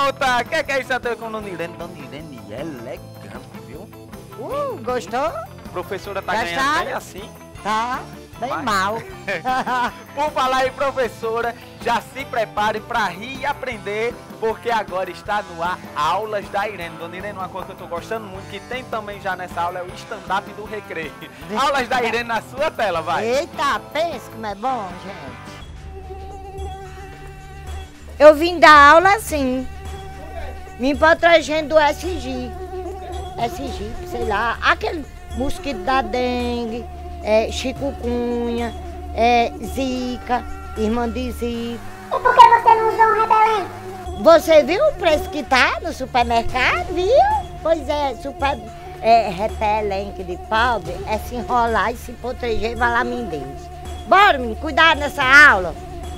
pergunta, o que é isso até com Dona Irene? Dona Irene é elegante, viu? Gostou? Professora tá Gostaram? ganhando bem assim. Tá, bem Mas- mal. Por falar em professora, já se prepare para rir e aprender, porque agora está no ar Aulas da Irene. Dona Irene, uma coisa que eu tô gostando muito, que tem também já nessa aula, é o stand-up do recreio. Aulas da Irene na sua tela, vai. Eita, pensa como é bom, gente. Eu vim dar aula assim. Vim protegendo do SG. SG, sei lá, aquele mosquito da dengue, chikungunya, zika, irmã de zika. E por que você não usou um repelente? Você viu o preço que tá no supermercado, viu? Pois é, repelente de pobre é se enrolar e se proteger, vai lá, meu Deus. Bora, menino, cuidado nessa aula.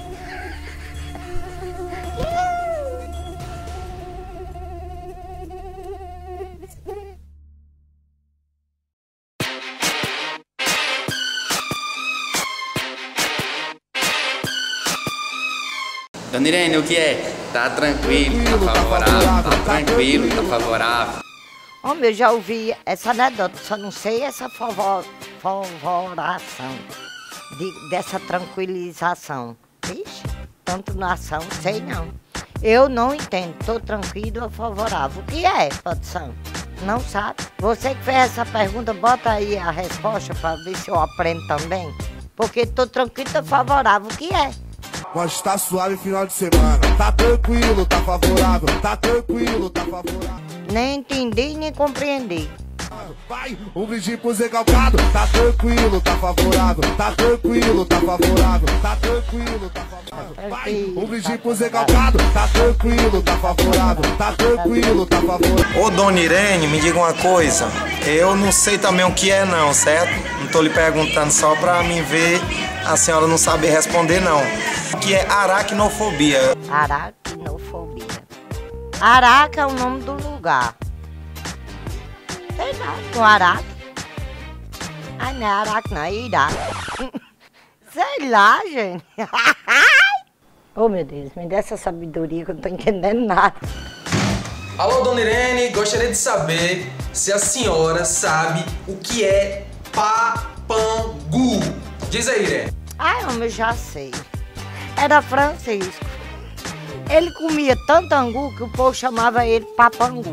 Dona Irene, o que é? Tá tranquilo, tá favorável, tá tranquilo, tá favorável. Homem, eu já ouvi essa anedota, só não sei essa favoração, dessa tranquilização. Vixe, tanto na ação, sei não. Eu não entendo, tô tranquilo ou favorável. O que é, produção? Não sabe? Você que fez essa pergunta, bota aí a resposta para ver se eu aprendo também. Porque tô tranquilo ou favorável, o que é? Mas tá suave final de semana. Tá tranquilo, tá favorável. Tá tranquilo, tá favorável. Nem entendi, nem compreendi. Vai, um brinde pro Zé Calcado. Tá tranquilo, tá favorável. Tá tranquilo, tá favorável. Tá tranquilo, tá favorável. Vai, um brinde pro Zé Calcado. Tá tranquilo, tá favorável. Tá tranquilo, tá favorável. Ô, Dona Irene, me diga uma coisa. Eu não sei também o que é não, certo? Não tô lhe perguntando só pra mim ver a senhora não saber responder não. O que é aracnofobia? Aracnofobia. Araca é o nome do lugar. Sei lá, com araque. Ai, não é araque, não, é iraque. Sei lá, gente. Oh, meu Deus, me dê essa sabedoria que eu não tô entendendo nada. Alô, Dona Irene, gostaria de saber se a senhora sabe o que é papangu. Diz aí, Irene. Ai, homem, eu já sei. Era Francisco. Ele comia tanto angu que o povo chamava ele papangu.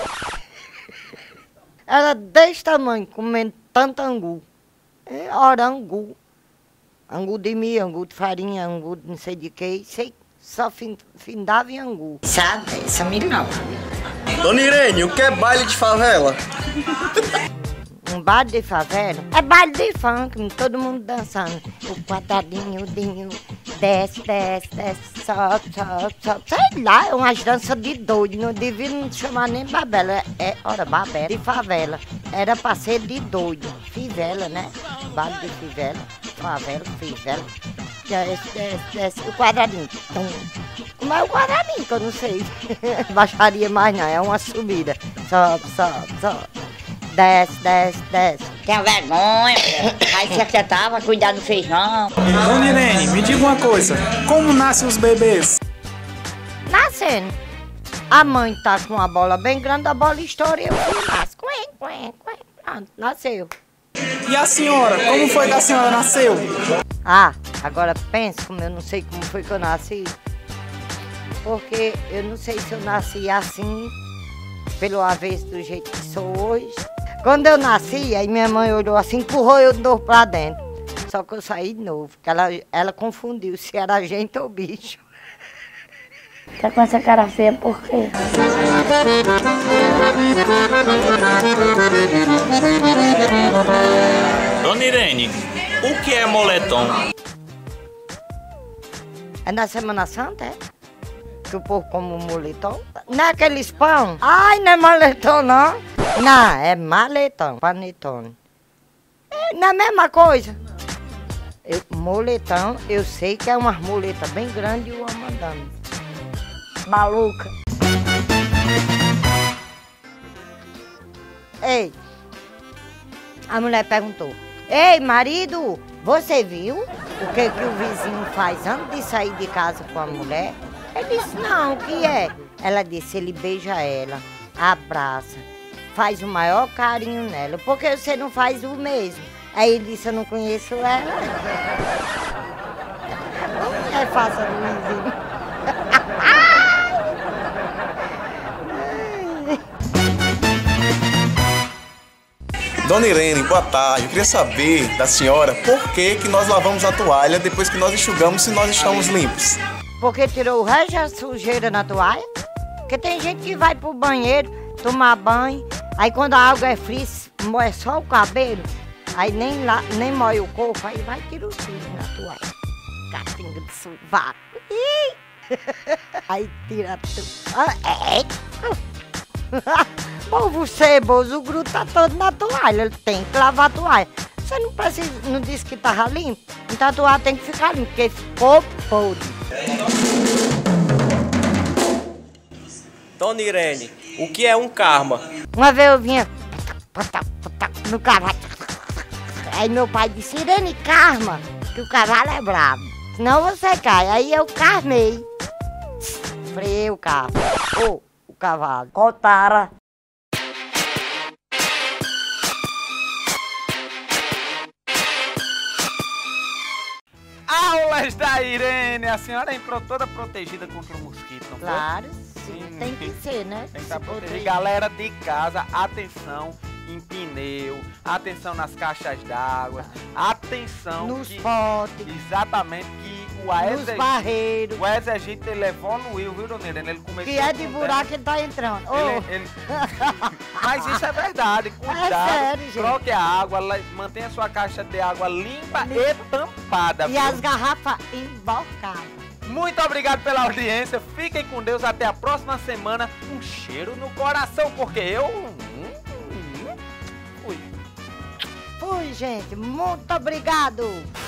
Era desse tamanho, comendo tanto angu. Ora, angu. Angu de milho, angu de farinha, angu de não sei de que. Só findava em angu. Sabe, essa me não. Dona Irene, o que é baile de favela? Um baile de favela é baile de funk, todo mundo dançando. O quadradinho, o dinho, desce, desce, desce, sobe, sobe, sobe. Sei lá, é umas danças de doido, não devia não chamar nem babela. Babela de favela. Era pra ser de doido. Fivela, né? Baile de fivela, favela, fivela. Desce, desce, desce, o quadradinho. Como é o quadradinho, que eu não sei. Baixaria mais não, é uma subida. Sobe, sobe, sobe. Desce, desce, desce. Tenha vergonha, vai se aquietar, vai cuidar do feijão. Dona Irene, me diga uma coisa, como nascem os bebês? Nascendo. A mãe tá com uma bola bem grande, a bola estoura e o filho nasce. Pronto, nasceu. E a senhora, como foi que a senhora nasceu? Ah, agora pensa como eu não sei como foi que eu nasci. Porque eu não sei se eu nasci assim, pelo avesso do jeito que sou hoje. Quando eu nasci, aí minha mãe olhou assim, empurrou eu de novo pra dentro. Só que eu saí de novo, porque ela confundiu se era gente ou bicho. Tá com essa cara feia por quê? Dona Irene, o que é moletom? É na Semana Santa, é? Que o povo come um moletom. Não é aqueles pão? Ai, não é moletom, não. Não, é maletão, panetone. Não é a mesma coisa. Moletão, eu sei que é uma muleta bem grande e uma mandando. Maluca. Ei, a mulher perguntou: ei, marido, você viu o que o vizinho faz antes de sair de casa com a mulher? Ele disse: não, o que é? Ela disse, ele beija ela, abraça, faz o maior carinho nela. Por que você não faz o mesmo? Aí ele disse, eu não conheço ela. É fácil, Luizinho. Dona Irene, boa tarde. Eu queria saber da senhora por que nós lavamos a toalha depois que nós enxugamos se nós estamos limpos. Porque tirou o resto da sujeira na toalha. Porque tem gente que vai pro banheiro tomar banho, aí quando a água é fria, moe só o cabelo, aí nem moe o corpo, aí vai tirar o sujo na toalha. Catinga de sovaco. Aí tira tudo. Povo ceboso, o grudo tá todo na toalha, ele tem que lavar a toalha. Você não precisa, não disse que tava limpo? Então a toalha tem que ficar limpa, porque ficou podre. Dona Irene, o que é um karma? Uma vez eu vinha no cavalo, aí meu pai disse, Irene, karma, que o cavalo é bravo, senão você cai. Aí eu carmei, freiei o carro, o cavalo. Cotara. Aulas da Irene, a senhora entrou toda protegida contra o mosquito, não foi? Claro, sim, tem que ser, né? Tem que estar protegida. Galera de casa, atenção em pneu, atenção nas caixas d'água, atenção nos potes. Exatamente, que nos barreiros. O exército ele evoluiu, viu, Dona Irene? Ele começou que é de buraco ele tá entrando. Mas isso é verdade, cuidado, sério, gente. Troque a água, mantenha a sua caixa de água limpa e tampada. E viu? as garrafas embalcadas. Muito obrigado pela audiência, fiquem com Deus, até a próxima semana. Um cheiro no coração, porque eu... Fui, gente, muito obrigado.